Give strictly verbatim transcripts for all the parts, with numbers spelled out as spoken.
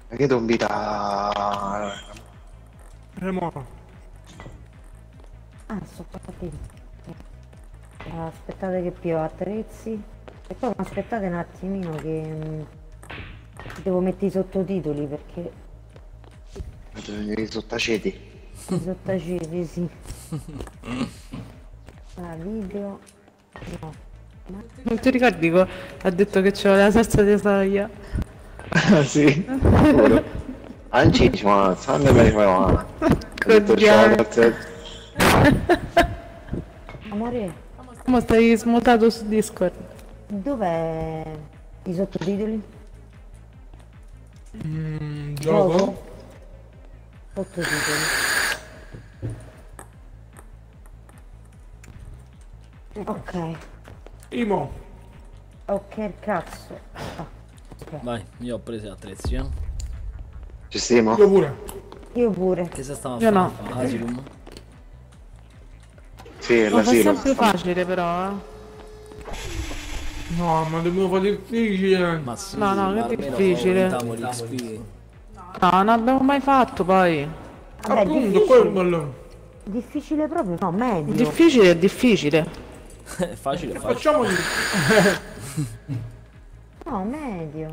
Che dombita. Remora. Ah, sono partiti. Aspettate che più attrezzi. E poi aspettate un attimino che mh, devo mettere i sottotitoli perché I sottaceti. i sottaceti sì. Ah, video. No. Ma... Non ti ricordi che ha detto che c'era la salsa di soia? Sì, pure. Anci, ma sanno me ne ha detto c'ho la Coglione. terza. Amore, Ma stai smutato su Discord. dov'è i sottotitoli? Mm, gioco? Sottotitoli. Ok. Imo. Ok, cazzo. Ah, ok. Vai, io ho preso gli attrezzi, eh. Ci stiamo? Io pure. Io pure. Che se stava a Io fare? no. Asylum? Sì, è Ma fa l'asilo. sempre facile però, eh. No, ma dobbiamo fare difficile. Ma sì, No, no, ma che almeno difficile. aumentiamo l'X P. No, non abbiamo mai fatto poi. Vabbè, Appunto, quello è il difficile. bello. Difficile proprio? No, medio. Difficile è difficile. È facile, è facile. Facciamo di... No, medio.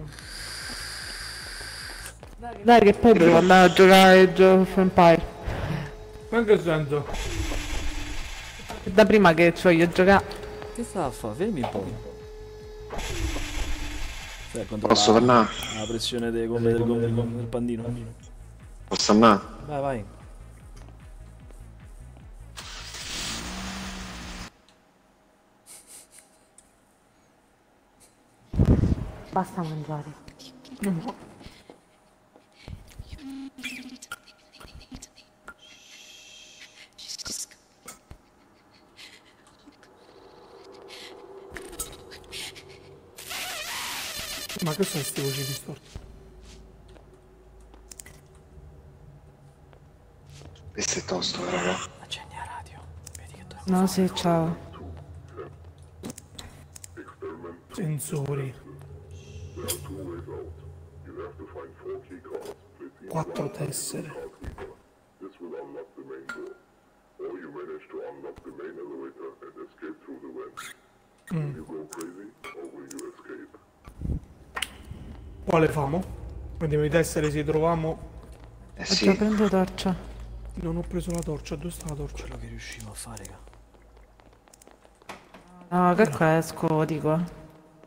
Dai che poi devo andare a giocare Age of Empire. In che senso? È da prima che ci voglio giocare. Che sta a fare? Fermi un po'. Cioè, Posso la, tornare? la pressione delle gomme del, gomme, del, gomme del pandino. Posso andare? Vai, vai. Basta mangiare. Ma che sono queste voci distorte? Questo è tosto, raga. Accendi la radio. Vedi che dobbiamo No, fare. sì, ciao. Sensori. Quattro tessere. Mm. Quale famo? Vediamo i tessere se troviamo. Eh Già sì. prendo torcia. Non ho preso la torcia, dove sta la torcia? Quello che riusciamo a fare, raga. No, che qua esco, dico.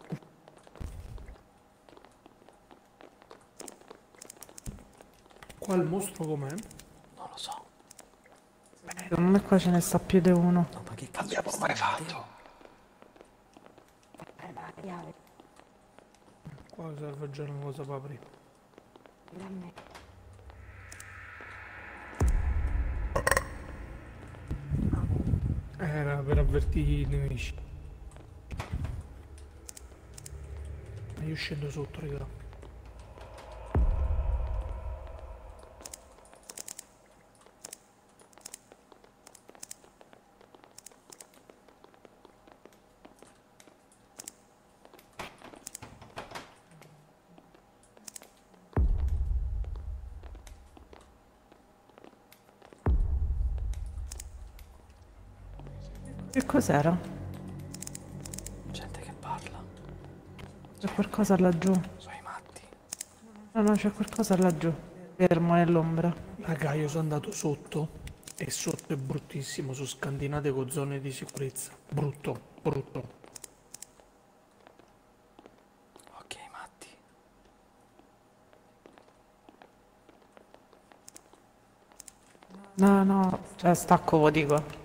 Qua il mostro com'è? Non lo so. Secondo me qua ce ne sta più di uno. No, ma che cazzo Abbiamo mai fatto? Qua serve già una cosa per aprire. Era per avvertire i nemici. Ma io scendo sotto, raga. Che cos'era? Gente che parla. C'è qualcosa laggiù. Sono i matti. No, no, c'è qualcosa laggiù. Fermo nell'ombra. Raga, io sono andato sotto e sotto è bruttissimo, sono scandinate con zone di sicurezza. Brutto, brutto. Ok, matti. No, no, cioè stacco, lo dico.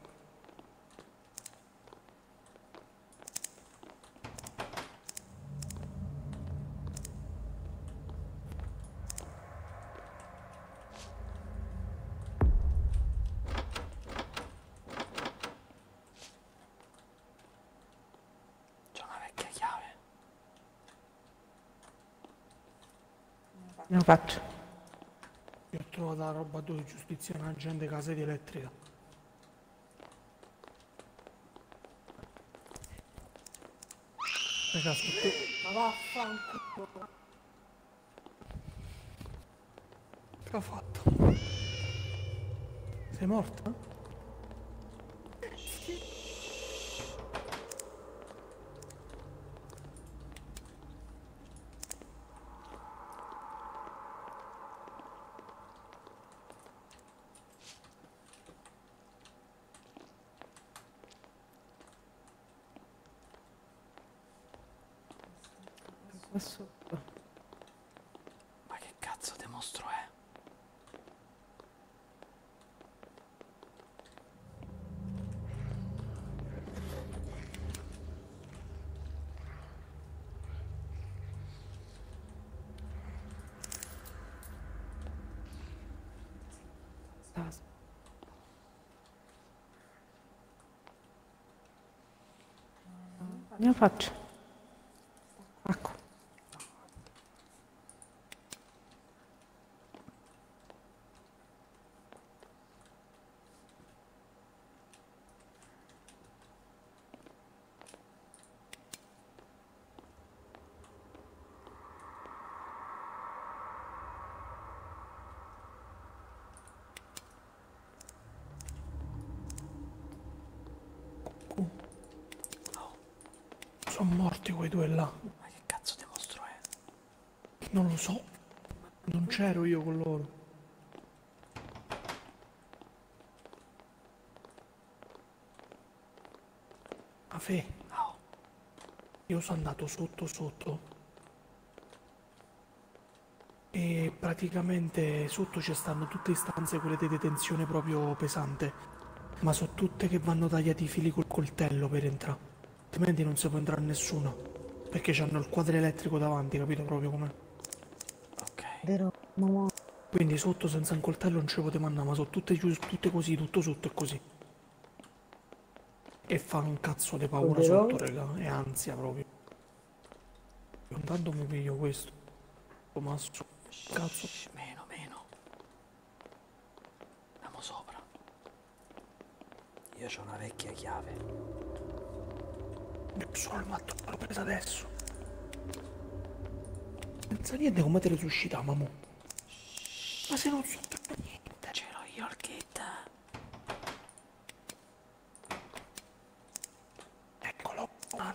C'è una vecchia chiave. Lo faccio. Io ho trovato la roba dove giustizia una gente casa di elettrica. Raga, aspetta. Ma vaffanculo. Che ho fatto? Sei morta? Qua sotto. Ma che cazzo di mostro è? Sta- Io faccio. Ecco. Sono morti quei due là. Ma che cazzo di mostro è? Non lo so. Non c'ero io con loro. A fe, Oh, io sono andato sotto sotto. E praticamente sotto ci stanno tutte le stanze, quelle di detenzione proprio pesante. Ma so tutte che vanno tagliati i fili col coltello per entrare. Altrimenti non si può entrare nessuno. Perché c'hanno il quadro elettrico davanti, capito proprio com'è? ok. Vero, mamma? Quindi sotto senza un coltello non ci potevamo andare, ma sono tutte chiuse, tutte così, tutto sotto è così. E fa un cazzo di paura Vero? sotto, raga, e ansia proprio. Intanto mi piglio questo. Ma su, cazzo. Shh, meno, meno. Andiamo sopra. Io c'ho una vecchia chiave. Io sono il matto, l'ho presa adesso. Senza niente come te le suscitiamo, mo. Ma se non so per niente. Ce l'ho io il kit. Eccolo. Ah,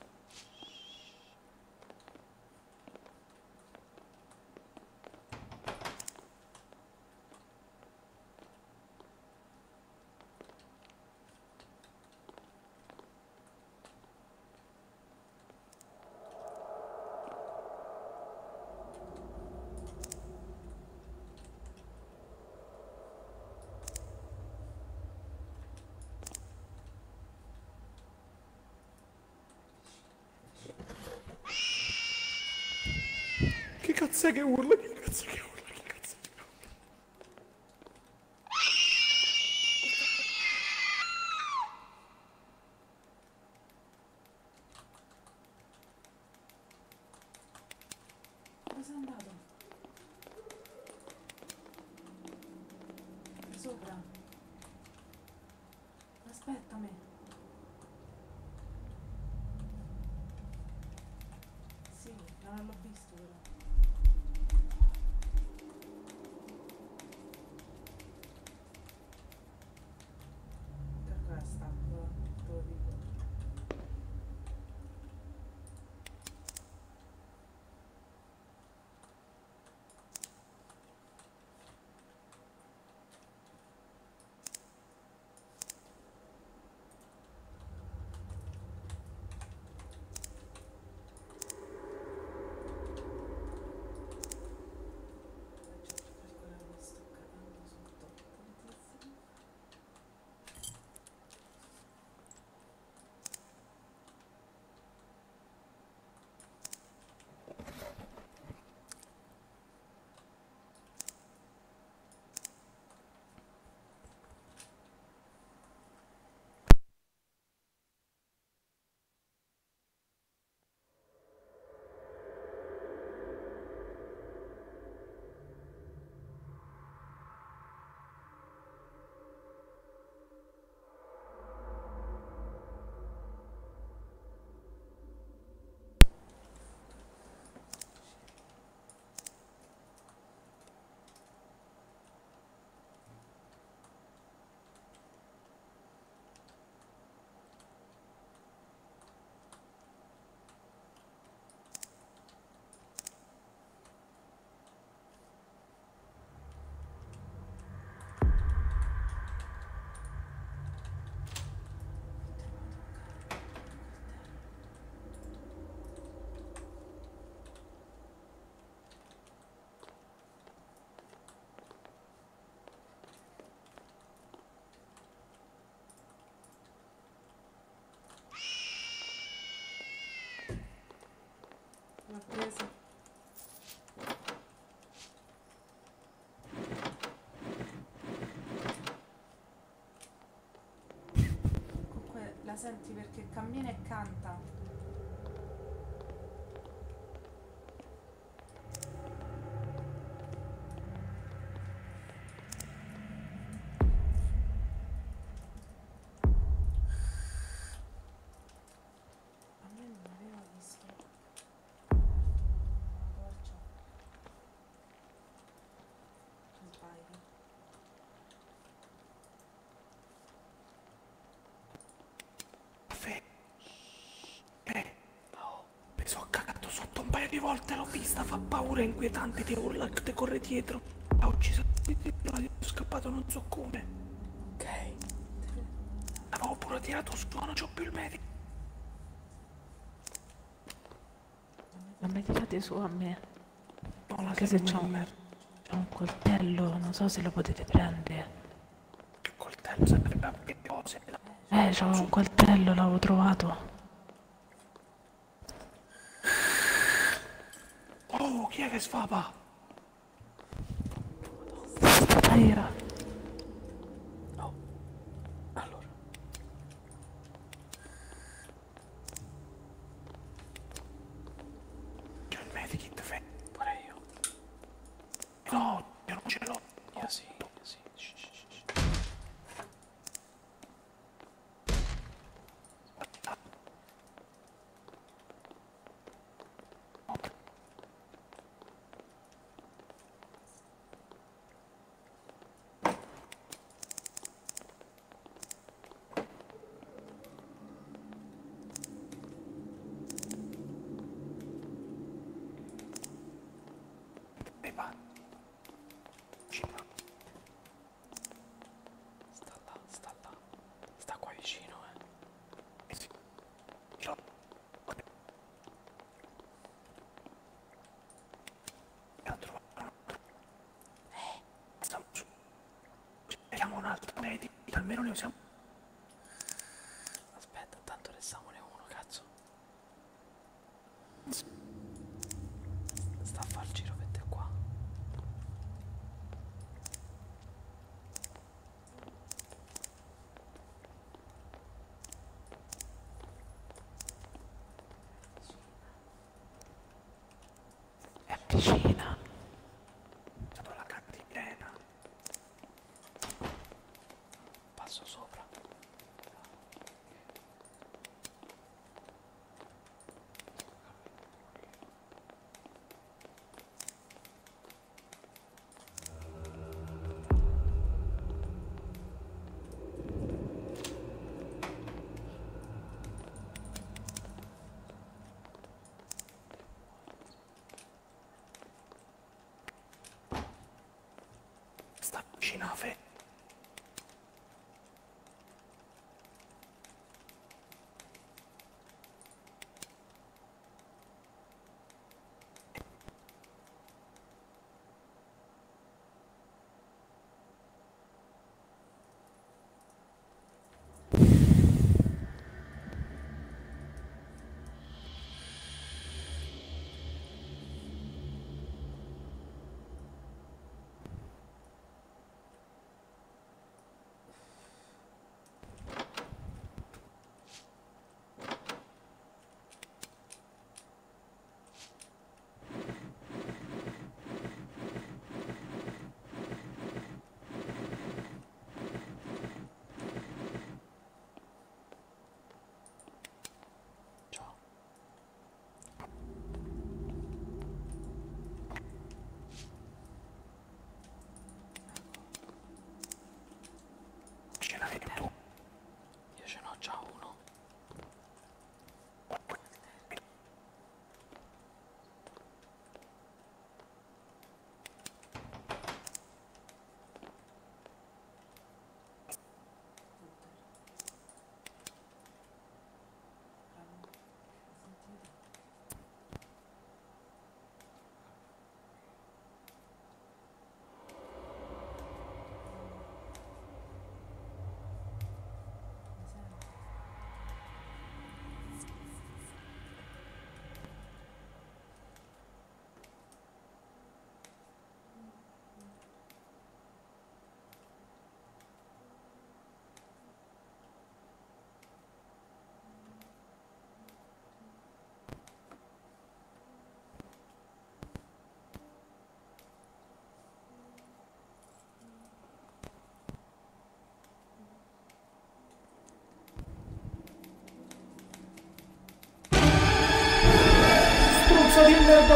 che cazzo è che urla? Che cazzo è che urla? Che cazzo è che urla? Dove sei andato? Sopra. Aspettami. Sì, non l'ho visto però. Per questa, te lo dico. la senti perché cammina e canta. A me non aveva visto. La torcia. Non sbaglio. Caffè. Eh. Mi sono cagato sotto un paio di volte, l'ho vista, fa paura, è inquietante, ti urla, ti corre dietro. Oggi sono scappato non so come. Ok. Avevo pure tirato su, non c'ho più il medico. Non mi tirate su a me. No, la Anche se serie c'ho un, merda. c'ho un coltello, non so se lo potete prendere. Il coltello sempre per che cose. Eh, c'ho un coltello, l'avevo trovato. Oh, chi è che sfapa? Stata io. Oh. Allora. C'è il medikit, fe. Pure io. No, io non ce l'ho. Io sì, io sì. Shh, shh, shh, shh. E va. Ci va. Sta là, sta là. Sta qua vicino, eh. Eh sì. Io. Abbiamo trovato. Eh. Stiamo su. Cerchiamo un altro medico. Almeno ne usiamo. Aspetta, tanto ne siamone uno, cazzo. Sta a far il girovetto qua. È vicina. Sotto la cantilena. Passo sopra. Sta vicina a fe.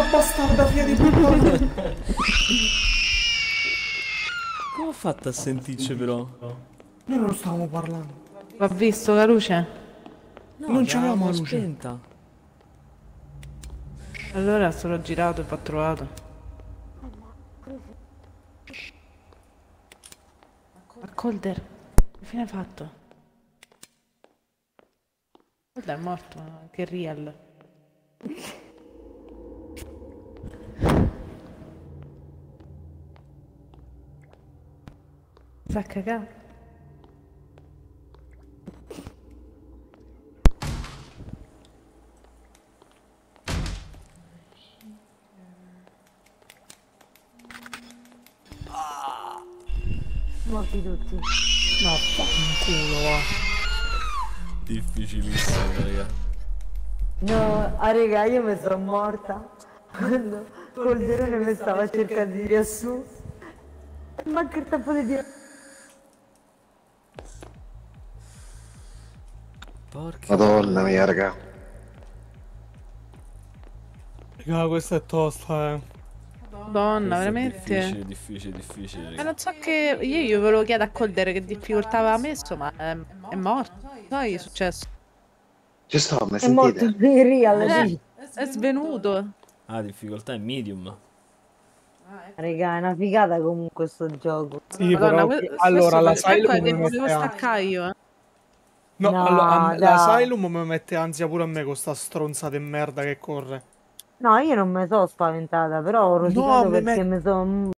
bastarda figlia di puttana! Come ho fatto a sentirci però? Noi non stavamo parlando. L'ha visto la luce? No, Non c'avevamo la luce. spenta. Allora sono girato e poi ho trovato. Ma Colder, che fine hai fatto? Colder è morto, che real. Sa cagare. Morti tutti. No, fanculo, va. Difficilissimo, raga. No, ah, raga, io mi sono morta quando Colderone mi stava cercando di tirare su. Manca il tempo di dire. Porca. Madonna mia, raga. Raga, questa è tosta, eh. Madonna, Questo è veramente? difficile, difficile, difficile, E raga. non so che... Io, io ve lo chiedo a Colder che difficoltà aveva messo, ma è, è morto. Poi è successo. Ci sto, mi È morto sentite? in real, Eh, dici? è svenuto. Ah, difficoltà è medium. Raga, è una figata comunque sto gioco. Sì, Madonna, però... que- Allora, questo ecco l'Asylum che mi volevo mette ansia. staccare io, eh. No, No, allora, a me- dai. l'Asylum mi mette ansia pure a me con sta stronza di merda che corre. No, io non mi sono spaventata, però ho No, rosicato mi perché met- mi sono